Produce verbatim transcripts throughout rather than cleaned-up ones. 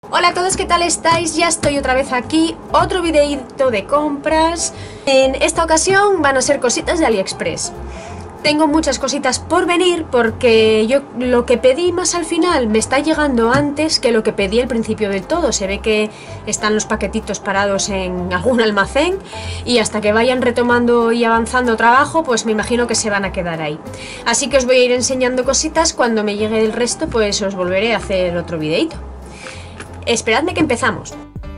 Hola a todos, ¿qué tal estáis? Ya estoy otra vez aquí, otro videíto de compras. En esta ocasión van a ser cositas de AliExpress. Tengo muchas cositas por venir porque yo lo que pedí más al final me está llegando antes que lo que pedí al principio del todo. Se ve que están los paquetitos parados en algún almacén y hasta que vayan retomando y avanzando trabajo, pues me imagino que se van a quedar ahí. Así que os voy a ir enseñando cositas, cuando me llegue el resto pues os volveré a hacer otro videíto. Esperadme que empezamos.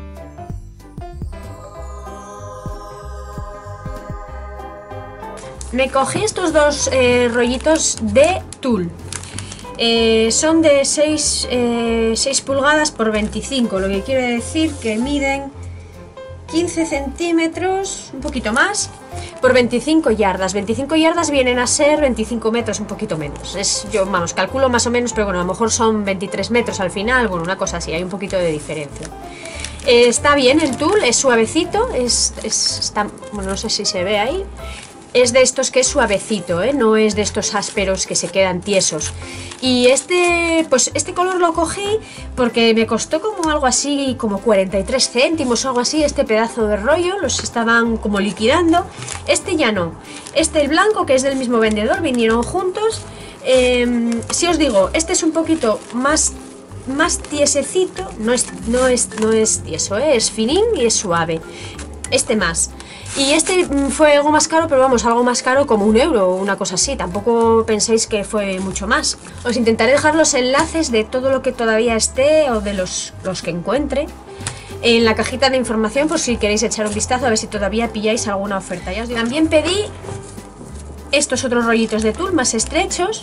Me cogí estos dos eh, rollitos de tul. Eh, son de seis, eh, seis pulgadas por veinticinco, lo que quiere decir que miden quince centímetros, un poquito más, por veinticinco yardas. veinticinco yardas vienen a ser veinticinco metros, un poquito menos. Es, yo, vamos, calculo más o menos, pero bueno, a lo mejor son veintitrés metros al final, bueno, una cosa así, hay un poquito de diferencia. Eh, está bien el tul, es suavecito, es, es, está, bueno, no sé si se ve ahí. Es de estos que es suavecito, ¿eh? No es de estos ásperos que se quedan tiesos. Y este, pues este color lo cogí porque me costó como algo así, como cuarenta y tres céntimos o algo así, este pedazo de rollo, los estaban como liquidando. Este ya no. Este, el blanco, que es del mismo vendedor, vinieron juntos. Eh, si os digo, este es un poquito más, más tiesecito, no es, no es, no es tieso, ¿eh? Es finín y es suave. Este más. Y este fue algo más caro, pero vamos, algo más caro como un euro o una cosa así. Tampoco penséis que fue mucho más. Os intentaré dejar los enlaces de todo lo que todavía esté o de los, los que encuentre en la cajita de información por si queréis echar un vistazo a ver si todavía pilláis alguna oferta. Ya os digo. También pedí estos otros rollitos de tul más estrechos.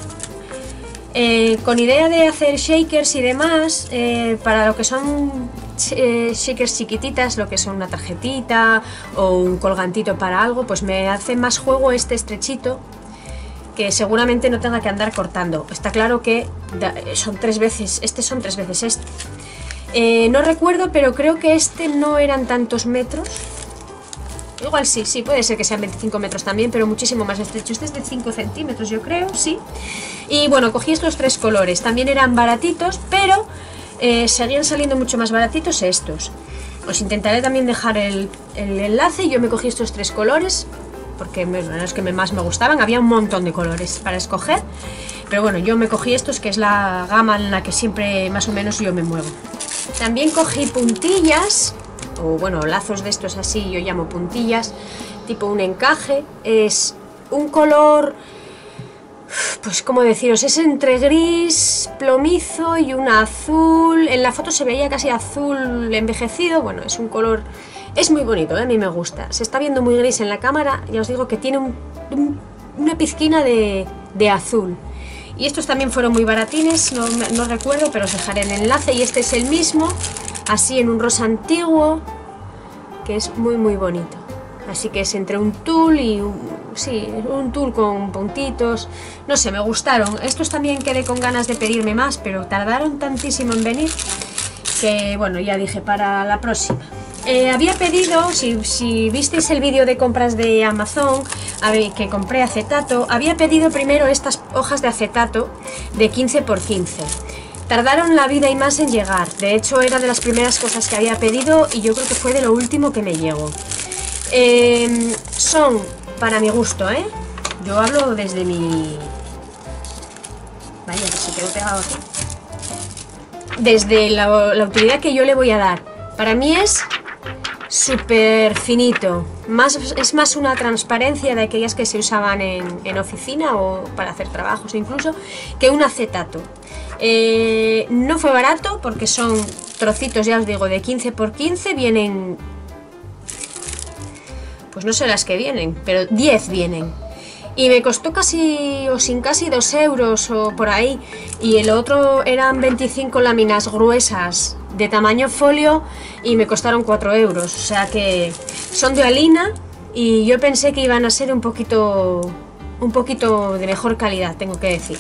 Eh, con idea de hacer shakers y demás, eh, para lo que son eh, shakers chiquititas, lo que son una tarjetita o un colgantito para algo, pues me hace más juego este estrechito, que seguramente no tenga que andar cortando. Está claro que son tres veces, este son tres veces este. Eh, no recuerdo, pero creo que este no eran tantos metros. Igual sí, sí, puede ser que sean veinticinco metros también, pero muchísimo más estrecho. Este es de cinco centímetros, yo creo, sí. Y bueno, cogí estos tres colores. También eran baratitos, pero eh, seguían saliendo mucho más baratitos estos. Os intentaré también dejar el, el enlace. Yo me cogí estos tres colores, porque me, los que más me gustaban. Había un montón de colores para escoger, pero bueno, yo me cogí estos, que es la gama en la que siempre más o menos yo me muevo. También cogí puntillas, o bueno, lazos de estos así, yo llamo puntillas, tipo un encaje. Es un color, pues cómo deciros, es entre gris plomizo y un azul. En la foto se veía casi azul envejecido. Bueno, es un color, es muy bonito, ¿eh? A mí me gusta. Se está viendo muy gris en la cámara, ya os digo que tiene un, un, una pizquina de, de azul. Y estos también fueron muy baratines, no, no recuerdo, pero os dejaré el enlace. Y este es el mismo, así en un rosa antiguo, que es muy muy bonito. Así que es entre un tul y un, sí, un tul con puntitos. No sé, me gustaron. Estos también quedé con ganas de pedirme más, pero tardaron tantísimo en venir que bueno, ya dije para la próxima. Eh, había pedido, si, si visteis el vídeo de compras de Amazon, a ver, que compré acetato, había pedido primero estas hojas de acetato de quince por quince. Tardaron la vida y más en llegar. De hecho, era de las primeras cosas que había pedido y yo creo que fue de lo último que me llegó. Eh, son, para mi gusto, ¿eh? Yo hablo desde mi... Vaya, que se quedó pegado aquí. Desde la, la utilidad que yo le voy a dar. Para mí es súper finito. Más, es más una transparencia de aquellas que se usaban en, en oficina o para hacer trabajos incluso, que un acetato. Eh, no fue barato porque son trocitos, ya os digo, de quince por quince. Vienen, pues no sé las que vienen, pero diez vienen. Y me costó casi, o sin casi dos euros o por ahí. Y el otro eran veinticinco láminas gruesas de tamaño folio y me costaron cuatro euros. O sea que son de Alina y yo pensé que iban a ser un poquito, un poquito de mejor calidad, tengo que decir.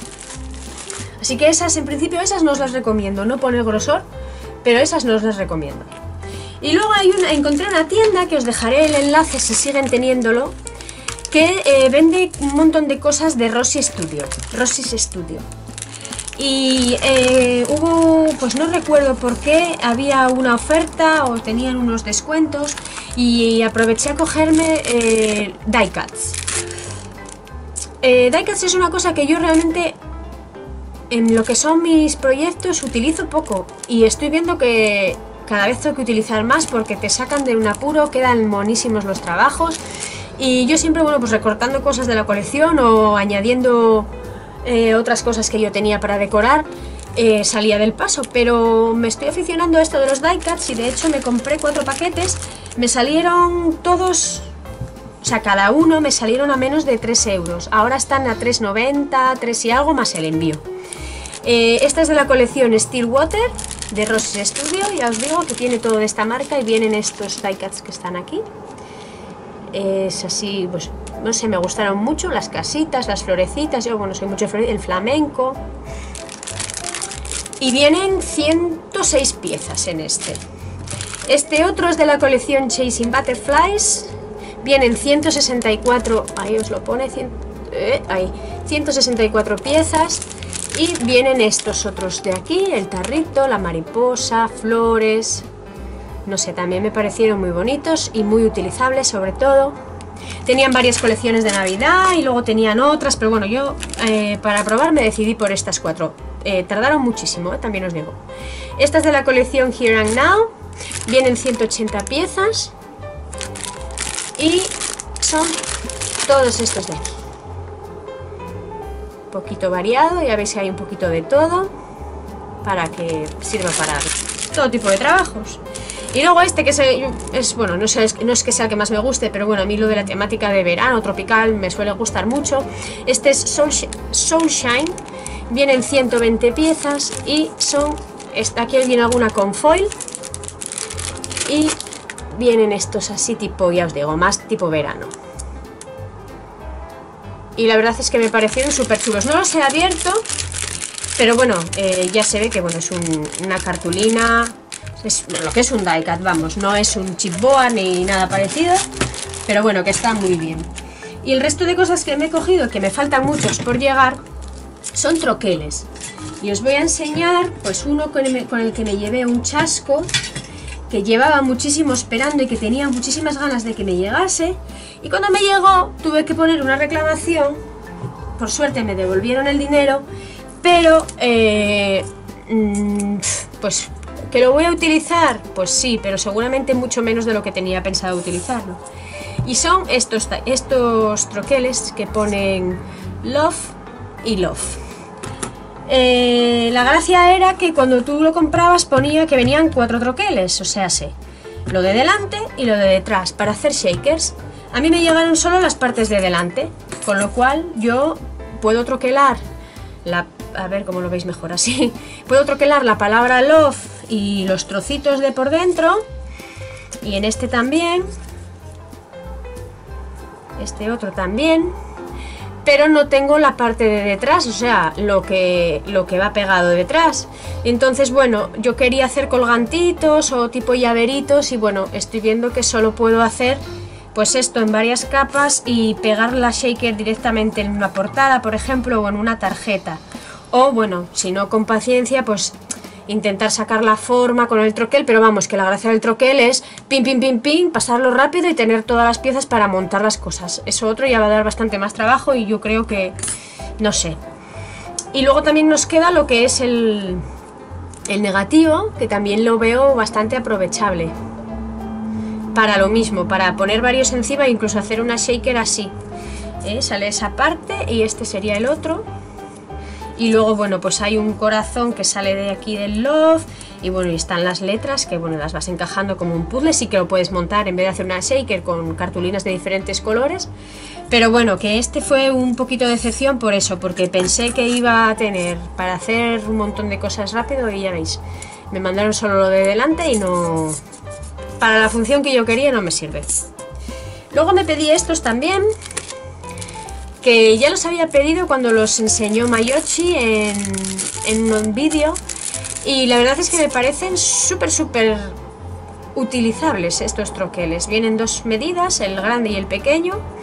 Así que esas, en principio, esas no os las recomiendo. No pone grosor, pero esas no os las recomiendo. Y luego hay una, encontré una tienda que os dejaré el enlace si siguen teniéndolo, que eh, vende un montón de cosas de Rossi Studio. Rossi Studio. Y eh, hubo, pues no recuerdo por qué, había una oferta o tenían unos descuentos y aproveché a cogerme eh, die cuts. Eh, die cuts es una cosa que yo realmente en lo que son mis proyectos utilizo poco y estoy viendo que cada vez tengo que utilizar más porque te sacan de un apuro, quedan monísimos los trabajos y yo siempre, bueno, pues recortando cosas de la colección o añadiendo eh, otras cosas que yo tenía para decorar, eh, salía del paso, pero me estoy aficionando a esto de los die cuts y de hecho me compré cuatro paquetes, me salieron todos, o sea, cada uno me salieron a menos de tres euros, ahora están a tres noventa, tres y algo más el envío. Eh, esta es de la colección Stillwater de Roses Studio, ya os digo que tiene todo de esta marca y vienen estos die cuts que están aquí. Es así, pues no sé, me gustaron mucho las casitas, las florecitas, yo bueno, soy mucho de el flamenco. Y vienen ciento seis piezas en este. Este otro es de la colección Chasing Butterflies, vienen ciento sesenta y cuatro, ahí os lo pone, cien, eh, ahí, ciento sesenta y cuatro piezas. Y vienen estos otros de aquí, el tarrito, la mariposa, flores, no sé, también me parecieron muy bonitos y muy utilizables sobre todo. Tenían varias colecciones de Navidad y luego tenían otras, pero bueno, yo eh, para probar me decidí por estas cuatro. Eh, tardaron muchísimo, eh, también os digo. Esta es de la colección Here and Now, vienen ciento ochenta piezas y son todos estos de aquí. Poquito variado, ya veis que hay un poquito de todo para que sirva para todo tipo de trabajos. Y luego este que es, es bueno, no, sé, no es que sea el que más me guste, pero bueno, a mí lo de la temática de verano tropical me suele gustar mucho. Este es Soul, Soulshine, vienen ciento veinte piezas y son, aquí viene alguna con foil y vienen estos así tipo, ya os digo, más tipo verano. Y la verdad es que me parecieron súper chulos. No los he abierto, pero bueno, eh, ya se ve que bueno, es un, una cartulina, es lo que es un die cut, vamos, no es un chipboard ni nada parecido, pero bueno, que está muy bien. Y el resto de cosas que me he cogido, que me faltan muchos por llegar, son troqueles. Y os voy a enseñar, pues uno con el, con el que me llevé un chasco, que llevaba muchísimo esperando y que tenía muchísimas ganas de que me llegase. Y cuando me llegó tuve que poner una reclamación, por suerte me devolvieron el dinero, pero eh, pues que lo voy a utilizar, pues sí, pero seguramente mucho menos de lo que tenía pensado utilizarlo. Y son estos, estos troqueles que ponen Love y Love. Eh, la gracia era que cuando tú lo comprabas ponía que venían cuatro troqueles, o sea, sé, lo de delante y lo de detrás para hacer shakers. A mí me llegaron solo las partes de delante, con lo cual yo puedo troquelar la, a ver cómo lo veis mejor así, puedo troquelar la palabra love y los trocitos de por dentro, y en este también, este otro también, pero no tengo la parte de detrás, o sea, lo que, lo que va pegado detrás. Entonces, bueno, yo quería hacer colgantitos o tipo llaveritos y bueno, estoy viendo que solo puedo hacer pues esto en varias capas y pegar la shaker directamente en una portada, por ejemplo, o en una tarjeta. O bueno, si no con paciencia, pues intentar sacar la forma con el troquel, pero vamos, que la gracia del troquel es pim, pim, pim, pim, pasarlo rápido y tener todas las piezas para montar las cosas. Eso otro ya va a dar bastante más trabajo y yo creo que, no sé. Y luego también nos queda lo que es el, el negativo, que también lo veo bastante aprovechable. Para lo mismo, para poner varios encima e incluso hacer una shaker así. ¿Eh? Sale esa parte y este sería el otro. Y luego, bueno, pues hay un corazón que sale de aquí del love. Y bueno, y están las letras que, bueno, las vas encajando como un puzzle. Sí que lo puedes montar en vez de hacer una shaker con cartulinas de diferentes colores. Pero bueno, que este fue un poquito de excepción por eso, porque pensé que iba a tener para hacer un montón de cosas rápido y ya veis, me mandaron solo lo de delante y no... Para la función que yo quería no me sirve. Luego me pedí estos también, que ya los había pedido cuando los enseñó Mayochi en, en un vídeo. Y la verdad es que me parecen súper, súper utilizables estos troqueles. Vienen dos medidas, el grande y el pequeño.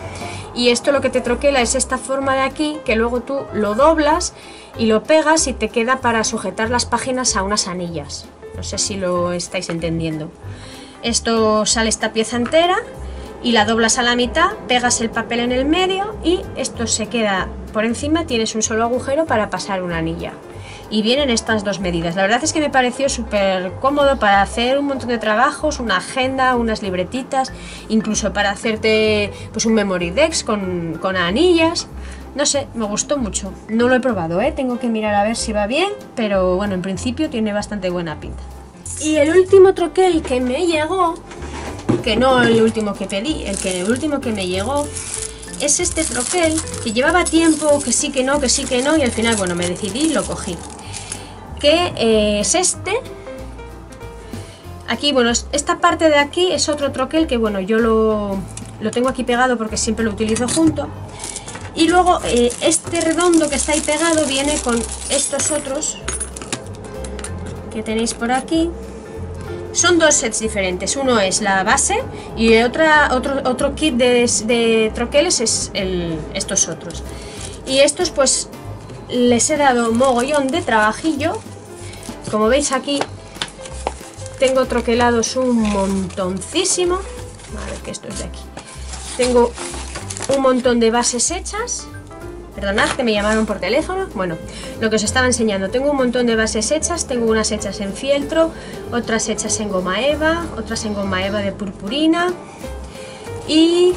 y esto lo que te troquela es esta forma de aquí, que luego tú lo doblas y lo pegas y te queda para sujetar las páginas a unas anillas. No sé si lo estáis entendiendo. Esto sale esta pieza entera y la doblas a la mitad, pegas el papel en el medio y esto se queda por encima, tienes un solo agujero para pasar una anilla. Y vienen estas dos medidas. La verdad es que me pareció súper cómodo para hacer un montón de trabajos, una agenda, unas libretitas, incluso para hacerte pues un memory desk con, con anillas. No sé, me gustó mucho. No lo he probado, ¿eh? Tengo que mirar a ver si va bien, pero bueno, en principio tiene bastante buena pinta. Y el último troquel que me llegó, que no el último que pedí, el, que, el último que me llegó, es este troquel, que llevaba tiempo, que sí, que no, que sí, que no, y al final, bueno, me decidí y lo cogí. Que eh, es este. Aquí, bueno, esta parte de aquí es otro troquel que, bueno, yo lo, lo tengo aquí pegado porque siempre lo utilizo junto. Y luego eh, este redondo que está ahí pegado viene con estos otros que tenéis por aquí. Son dos sets diferentes, uno es la base y otra, otro, otro kit de, de troqueles es el, estos otros. Y estos pues les he dado mogollón de trabajillo. Como veis aquí tengo troquelados un montoncísimo. A ver que esto es de aquí. Tengo un montón de bases hechas. Perdonad que me llamaron por teléfono. Bueno, lo que os estaba enseñando. Tengo un montón de bases hechas. Tengo unas hechas en fieltro, otras hechas en goma eva, otras en goma eva de purpurina. Y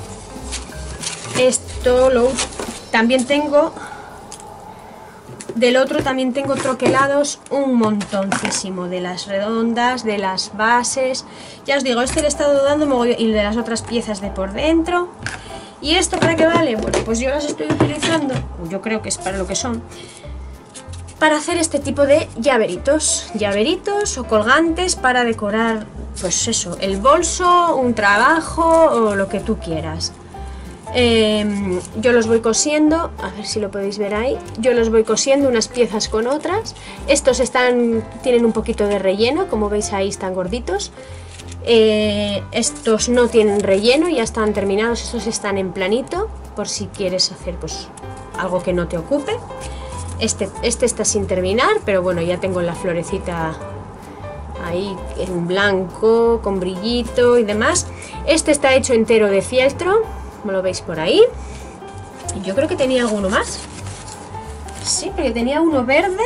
esto lo también tengo. Del otro también tengo troquelados un montoncísimo, de las redondas, de las bases. Ya os digo, este le he estado dando mogollón, y de las otras piezas de por dentro. ¿Y esto para qué vale? Bueno, pues yo las estoy utilizando, yo creo que es para lo que son, para hacer este tipo de llaveritos. Llaveritos o colgantes para decorar, pues eso, el bolso, un trabajo o lo que tú quieras. Eh, yo los voy cosiendo, a ver si lo podéis ver ahí, yo los voy cosiendo unas piezas con otras. Estos están, tienen un poquito de relleno, como veis ahí están gorditos. Eh, estos no tienen relleno, ya están terminados, estos están en planito, por si quieres hacer pues algo que no te ocupe. Este, este está sin terminar, pero bueno, ya tengo la florecita ahí en blanco, con brillito y demás. Este está hecho entero de fieltro, como lo veis por ahí. Yo creo que tenía alguno más. Sí, porque tenía uno verde.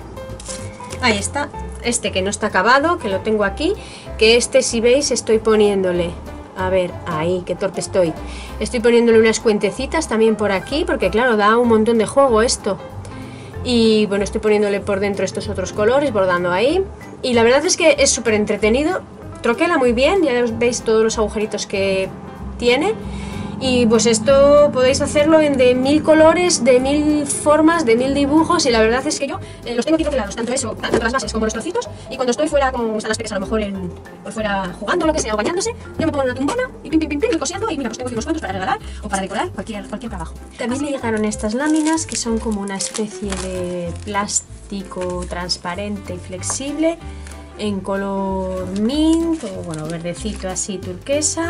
Ahí está. Este que no está acabado, que lo tengo aquí. Que este, si veis, estoy poniéndole... A ver, ahí, qué torpe estoy. Estoy poniéndole unas cuentecitas también por aquí, porque claro, da un montón de juego esto. Y bueno, estoy poniéndole por dentro estos otros colores, bordando ahí. Y la verdad es que es súper entretenido. Troquela muy bien, ya veis todos los agujeritos que tiene. Y pues esto podéis hacerlo en de mil colores, de mil formas, de mil dibujos. Y la verdad es que yo eh, los tengo aquí troquelados, tanto eso, tanto las bases como los trocitos. Y cuando estoy fuera, como están las peques a lo mejor en, pues fuera jugando o lo que sea, o bañándose, yo me pongo una tumbona y pim pim pim pim, y cosiendo. Y mira, pues tengo aquí unos cuantos para regalar o para decorar cualquier, cualquier trabajo. También me llegaron estas láminas que son como una especie de plástico transparente y flexible en color mint, o bueno, verdecito así turquesa.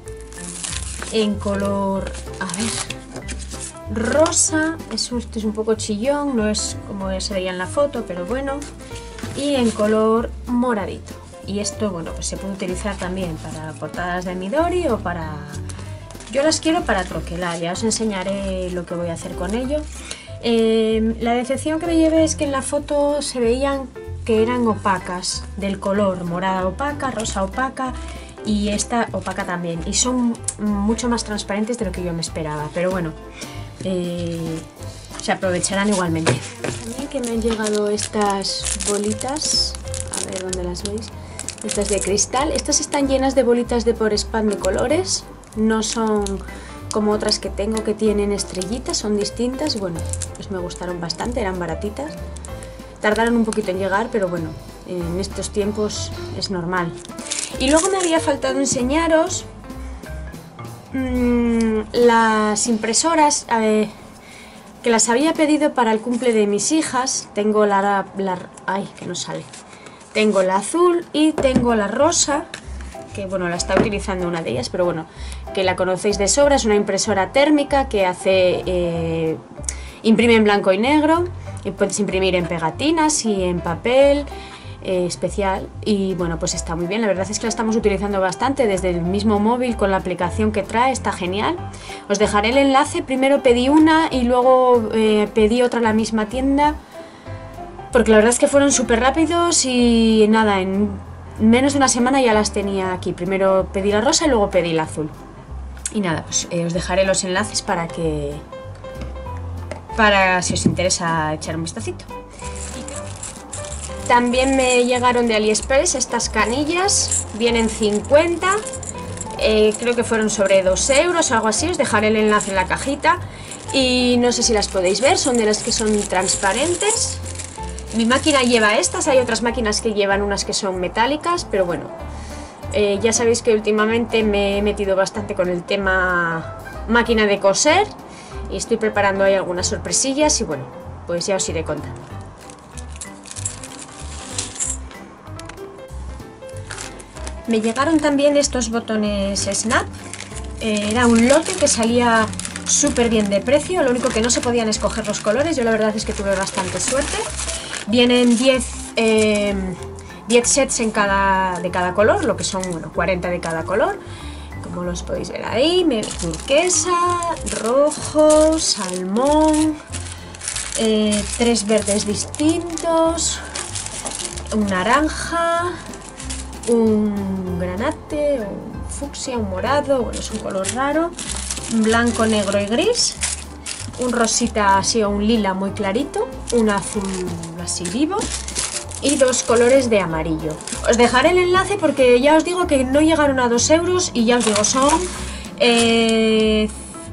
En color, a ver, rosa, eso, este es un poco chillón, no es como se veía en la foto, pero bueno. Y en color moradito. Y esto, bueno, pues se puede utilizar también para portadas de Midori o para... Yo las quiero para troquelar, ya os enseñaré lo que voy a hacer con ello. Eh, la decepción que me llevé es que en la foto se veían que eran opacas, del color morada opaca, rosa opaca, y esta opaca también, y son mucho más transparentes de lo que yo me esperaba, pero bueno, eh, se aprovecharán igualmente. También que me han llegado estas bolitas, a ver dónde las veis, estas de cristal. Estas están llenas de bolitas de por spam de colores, no son como otras que tengo que tienen estrellitas, son distintas. Bueno, pues me gustaron bastante, eran baratitas, tardaron un poquito en llegar, pero bueno, en estos tiempos es normal. Y luego me había faltado enseñaros mmm, las impresoras eh, que las había pedido para el cumple de mis hijas. Tengo la, la, ay, que no sale. Tengo la azul y tengo la rosa, que bueno, la está utilizando una de ellas, pero bueno, que la conocéis de sobra. Es una impresora térmica que hace, eh, imprime en blanco y negro, y puedes imprimir en pegatinas y en papel eh, especial, y bueno, pues está muy bien. La verdad es que la estamos utilizando bastante desde el mismo móvil con la aplicación que trae, está genial. Os dejaré el enlace. Primero pedí una y luego eh, pedí otra en la misma tienda, porque la verdad es que fueron súper rápidos y nada, en menos de una semana ya las tenía aquí. Primero pedí la rosa y luego pedí la azul. Y nada, pues eh, os dejaré los enlaces para que, para si os interesa echar un vistacito. También me llegaron de AliExpress estas canillas, vienen cincuenta, eh, creo que fueron sobre dos euros o algo así. Os dejaré el enlace en la cajita y no sé si las podéis ver, son de las que son transparentes. Mi máquina lleva estas, hay otras máquinas que llevan unas que son metálicas, pero bueno, eh, ya sabéis que últimamente me he metido bastante con el tema máquina de coser y estoy preparando ahí algunas sorpresillas y bueno, pues ya os iré contando. Me llegaron también estos botones Snap, eh, era un lote que salía súper bien de precio, lo único que no se podían escoger los colores. Yo la verdad es que tuve bastante suerte. Vienen diez, eh, diez sets en cada, de cada color, lo que son bueno, cuarenta de cada color, como los podéis ver ahí. Me, turquesa, rojo, salmón, eh, tres verdes distintos, un naranja, un granate, un fucsia, un morado, bueno, es un color raro, un blanco, negro y gris, un rosita así o un lila muy clarito, un azul así vivo y dos colores de amarillo. Os dejaré el enlace porque ya os digo que no llegaron a dos euros y ya os digo, son eh,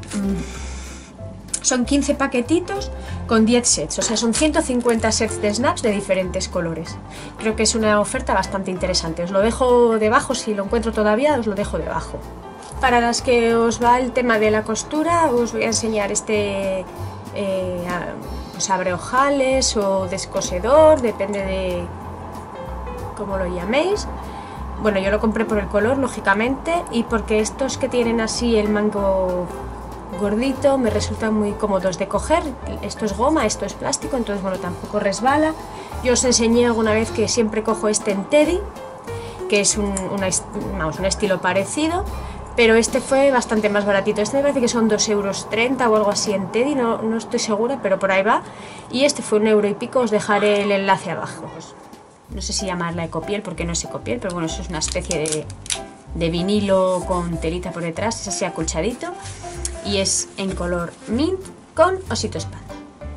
son quince paquetitos con diez sets, o sea, son ciento cincuenta sets de snaps de diferentes colores. Creo que es una oferta bastante interesante. Os lo dejo debajo, si lo encuentro todavía, os lo dejo debajo. Para las que os va el tema de la costura, os voy a enseñar este eh, pues abre ojales o descosedor, depende de cómo lo llaméis. Bueno, yo lo compré por el color, lógicamente, y porque estos que tienen así el mango gordito me resultan muy cómodos de coger. Esto es goma, esto es plástico, entonces bueno, tampoco resbala. Yo os enseñé alguna vez que siempre cojo este en Teddy, que es un, una, vamos, un estilo parecido, pero este fue bastante más baratito. Este me parece que son dos euros treinta o algo así en Teddy, no, no estoy segura, pero por ahí va. Y este fue un euro y pico, os dejaré el enlace abajo. No sé si llamarla ecopiel porque no es ecopiel, pero bueno, eso es una especie de, de vinilo con telita por detrás, es así acolchadito. Y es en color mint con osito espalda.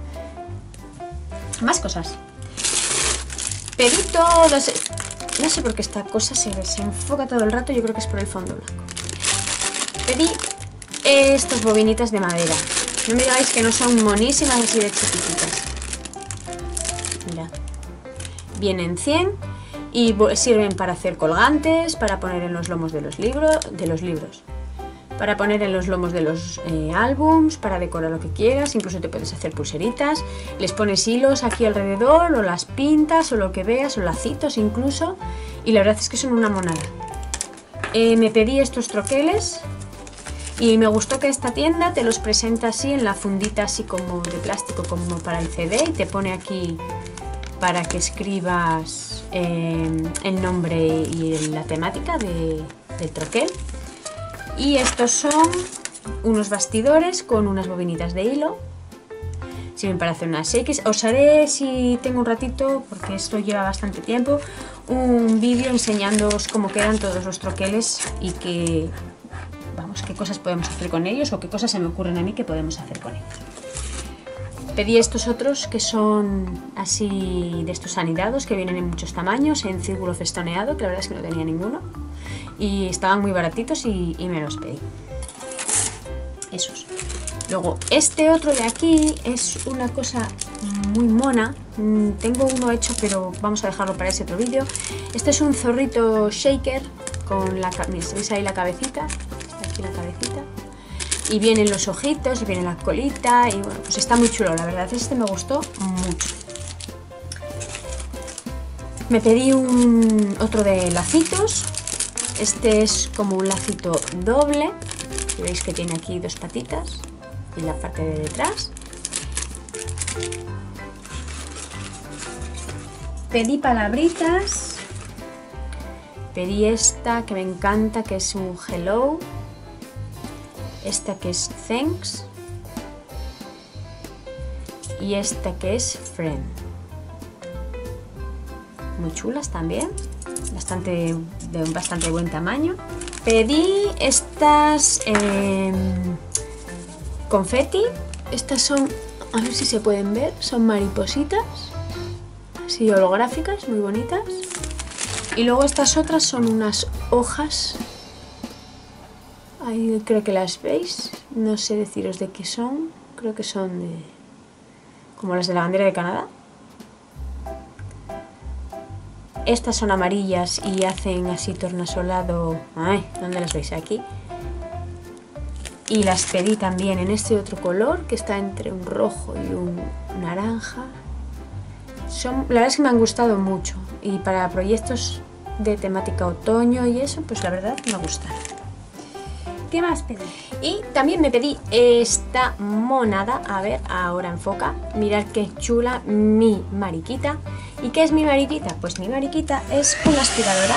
Más cosas. Pedí todos... No sé por qué esta cosa se desenfoca todo el rato, yo creo que es por el fondo blanco. Pedí estas bobinitas de madera. No me digáis que no son monísimas así de chiquititas. Mirad. Vienen cien y sirven para hacer colgantes, para poner en los lomos de los, libro, de los libros. Para poner en los lomos de los eh, álbums, para decorar lo que quieras, incluso te puedes hacer pulseritas, les pones hilos aquí alrededor, o las pintas, o lo que veas, o lacitos incluso, y la verdad es que son una monada. Eh, me pedí estos troqueles, y me gustó que esta tienda te los presenta así, en la fundita así como de plástico, como para el C D, y te pone aquí para que escribas eh, el nombre y la temática de, del troquel. Y estos son unos bastidores con unas bobinitas de hilo. Sirven para hacer unas shakes. Os haré, si tengo un ratito, porque esto lleva bastante tiempo, un vídeo enseñándoos cómo quedan todos los troqueles y qué, vamos, qué cosas podemos hacer con ellos o qué cosas se me ocurren a mí que podemos hacer con ellos. Pedí estos otros que son así de estos anidados, que vienen en muchos tamaños, en círculo festoneado, que la verdad es que no tenía ninguno. Y estaban muy baratitos y, y me los pedí. Esos. Luego, este otro de aquí es una cosa muy mona. Tengo uno hecho, pero vamos a dejarlo para ese otro vídeo. Este es un zorrito shaker con la... Mira, ¿veis ahí la cabecita? Está aquí la cabecita. Y vienen los ojitos, y viene la colita, y bueno, pues está muy chulo, la verdad, este me gustó mucho. Me pedí un otro de lacitos, Este es como un lacito doble. Veis que tiene aquí dos patitas y la parte de detrás. Pedí palabritas. Pedí esta que me encanta, que es un hello. Esta que es thanks. Y esta que es friend. Muy chulas también. Bastante, de un bastante buen tamaño. Pedí estas eh, confeti. Estas son, a ver si se pueden ver, son maripositas. Así holográficas, muy bonitas. Y luego estas otras son unas hojas. Ahí creo que las veis. No sé deciros de qué son. Creo que son de, como las de la bandera de Canadá. Estas son amarillas y hacen así tornasolado. Ay, ¿dónde las veis? Aquí. Y las pedí también en este otro color que está entre un rojo y un naranja. Son, la verdad es que me han gustado mucho. Y para proyectos de temática otoño y eso, pues la verdad me gustan. ¿Qué más pedí? Y también me pedí esta monada. A ver, ahora enfoca. Mirad qué chula, mi mariquita. ¿Y qué es mi mariquita? Pues mi mariquita es una aspiradora.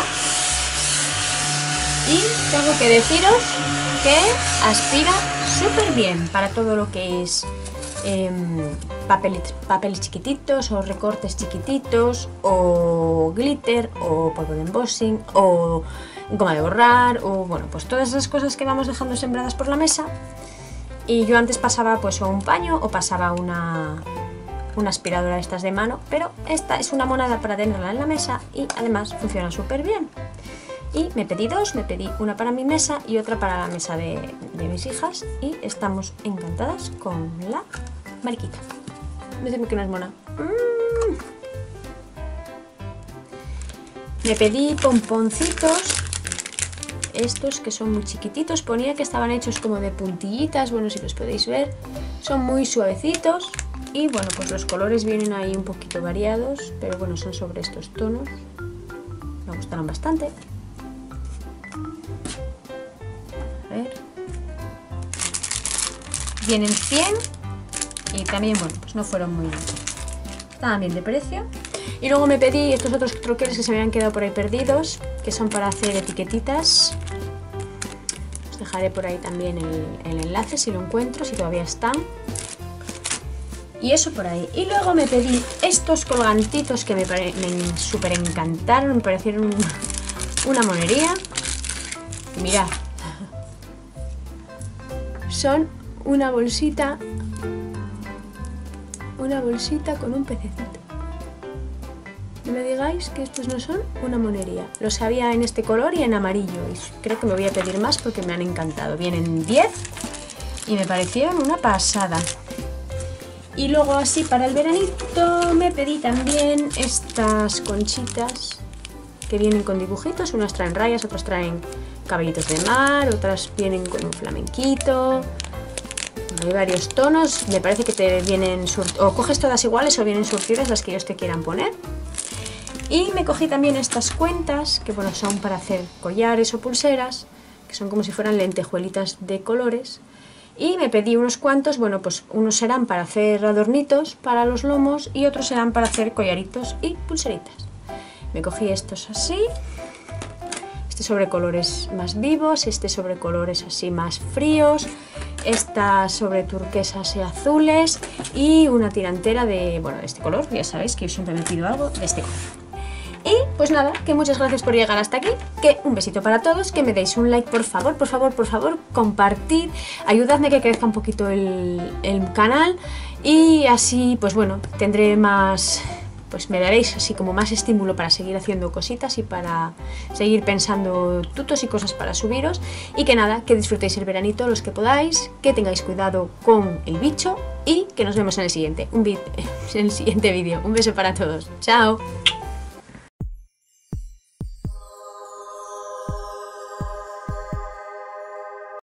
Y tengo que deciros que aspira súper bien para todo lo que es eh, papeles, papeles chiquititos o recortes chiquititos o glitter o polvo de embossing o goma de borrar o bueno, pues todas esas cosas que vamos dejando sembradas por la mesa. Y yo antes pasaba pues o un paño o pasaba una, una aspiradora de estas de mano, pero esta es una monada para tenerla en la mesa y además funciona súper bien. Y me pedí dos, me pedí una para mi mesa y otra para la mesa de, de mis hijas y estamos encantadas con la mariquita. Decime que no es mona. Mm. Me pedí pomponcitos. Estos que son muy chiquititos, ponía que estaban hechos como de puntillitas, bueno, si los podéis ver, son muy suavecitos y bueno, pues los colores vienen ahí un poquito variados, pero bueno, son sobre estos tonos, me gustaron bastante. A ver, vienen cien y también, bueno, pues no fueron muy, estaban bien de precio. Y luego me pedí estos otros troqueles que se me habían quedado por ahí perdidos, que son para hacer etiquetitas. Os dejaré por ahí también el, el enlace si lo encuentro, si todavía están. Y eso por ahí. Y luego me pedí estos colgantitos que me, me súper encantaron, me parecieron una monería. Y mirad, son una bolsita, una bolsita con un pececito. No me digáis que estos no son una monería. Los había en este color y en amarillo. Y creo que me voy a pedir más porque me han encantado. Vienen diez y me parecieron una pasada. Y luego así para el veranito me pedí también estas conchitas que vienen con dibujitos. Unas traen rayas, otras traen caballitos de mar, otras vienen con un flamenquito. Hay varios tonos. Me parece que te vienen... o coges todas iguales o vienen surtidas las que ellos te quieran poner. Y me cogí también estas cuentas, que bueno, son para hacer collares o pulseras, que son como si fueran lentejuelitas de colores. Y me pedí unos cuantos, bueno, pues unos serán para hacer adornitos para los lomos y otros serán para hacer collaritos y pulseritas. Me cogí estos así, este sobre colores más vivos, este sobre colores así más fríos, esta sobre turquesas y azules y una tirantera de, bueno, de este color, ya sabéis que yo siempre me pido algo de este color. Y pues nada, que muchas gracias por llegar hasta aquí, que un besito para todos, que me deis un like por favor, por favor, por favor, compartid, ayudadme a que crezca un poquito el, el canal y así pues bueno, tendré más, pues me daréis así como más estímulo para seguir haciendo cositas y para seguir pensando tutos y cosas para subiros y que nada, que disfrutéis el veranito los que podáis, que tengáis cuidado con el bicho y que nos vemos en el siguiente, un en el siguiente vídeo. Un beso para todos, chao.